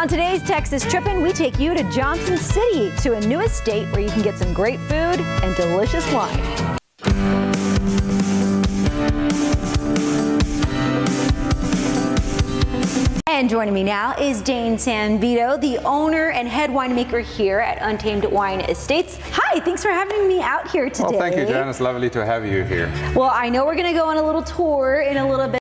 On today's Texas Trippin', we take you to Johnson City, to a new estate where you can get some great food and delicious wine. And joining me now is Dane Sanvito, the owner and head winemaker here at Untamed Wine Estates. Hi, thanks for having me out here today. Well, thank you, Jen. It's lovely to have you here. Well, I know we're going to go on a little tour in a little bit.